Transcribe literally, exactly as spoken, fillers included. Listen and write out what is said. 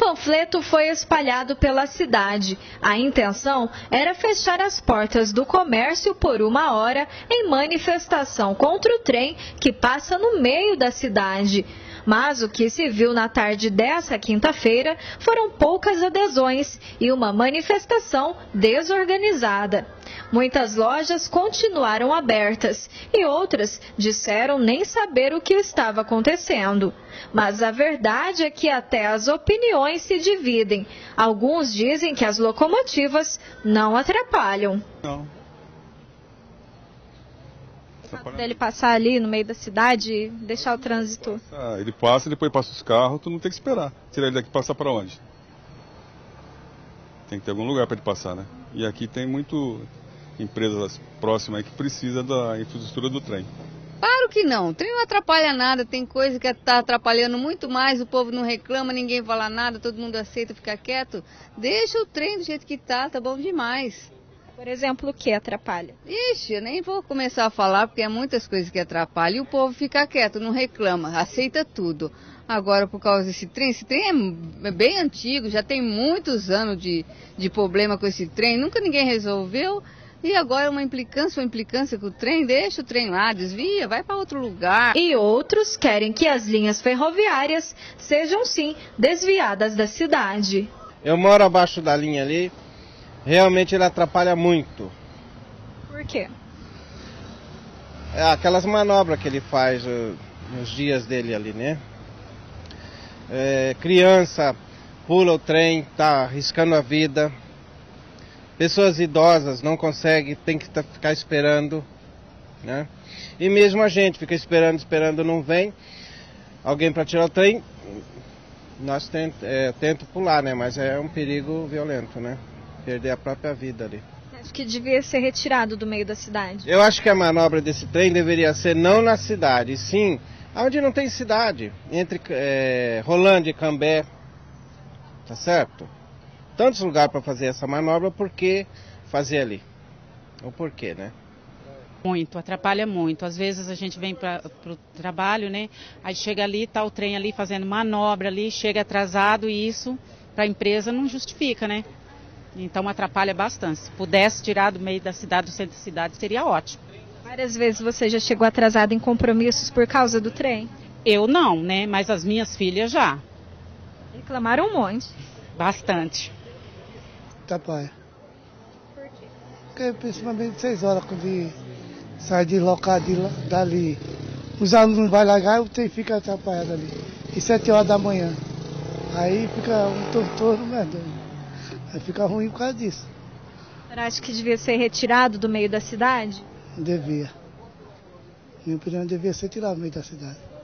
panfleto foi espalhado pela cidade. A intenção era fechar as portas do comércio por uma hora em manifestação contra o trem que passa no meio da cidade. Mas o que se viu na tarde dessa quinta-feira foram poucas adesões e uma manifestação desorganizada. Muitas lojas continuaram abertas e outras disseram nem saber o que estava acontecendo. Mas a verdade é que até as opiniões se dividem. Alguns dizem que as locomotivas não atrapalham. Não. O fato dele passar ali no meio da cidade e deixar o trânsito. Passa, ele passa, depois passa os carros, tu não tem que esperar. Tirar ele daqui e passar para onde? Tem que ter algum lugar para ele passar, né? E aqui tem muito empresas próximas aí que precisa da infraestrutura do trem. Claro que não, o trem não atrapalha nada, tem coisa que está atrapalhando muito mais, o povo não reclama, ninguém fala nada, todo mundo aceita ficar quieto. Deixa o trem do jeito que tá, tá bom demais. Por exemplo, o que atrapalha? Ixi, eu nem vou começar a falar, porque há muitas coisas que atrapalham e o povo fica quieto, não reclama, aceita tudo. Agora, por causa desse trem, esse trem é bem antigo, já tem muitos anos de, de problema com esse trem, nunca ninguém resolveu. E agora uma implicância, uma implicância com o trem, deixa o trem lá, desvia, vai para outro lugar. E outros querem que as linhas ferroviárias sejam sim desviadas da cidade. Eu moro abaixo da linha ali, realmente ele atrapalha muito. Por quê? É aquelas manobras que ele faz uh, nos dias dele ali, né? É, criança pula o trem, tá arriscando a vida. Pessoas idosas não conseguem, tem que ficar esperando, né? E mesmo a gente fica esperando, esperando, não vem alguém para tirar o trem. Nós tento, é, tento pular, né? Mas é um perigo violento, né? Perder a própria vida ali. Acho que devia ser retirado do meio da cidade. Eu acho que a manobra desse trem deveria ser não na cidade, sim onde não tem cidade, entre é, Rolândia e Cambé, tá certo? Tantos lugares para fazer essa manobra, por que fazer ali? O porquê, né? Muito, atrapalha muito. Às vezes a gente vem para o trabalho, né? Aí chega ali, tá o trem ali fazendo manobra ali, chega atrasado e isso para a empresa não justifica, né? Então atrapalha bastante. Se pudesse tirar do meio da cidade, do centro da cidade, seria ótimo. Várias vezes você já chegou atrasado em compromissos por causa do trem? Eu não, né? Mas as minhas filhas já. Reclamaram um monte. Bastante. Atrapalha. Por quê? Porque principalmente seis horas, quando sai de local de, dali, os alunos vão largar e o trem fica atrapalhado ali. E sete horas da manhã. Aí fica um tortor, né? Aí fica ruim por causa disso. Você acha que devia ser retirado do meio da cidade? Devia. Minha opinião, devia ser tirado do meio da cidade.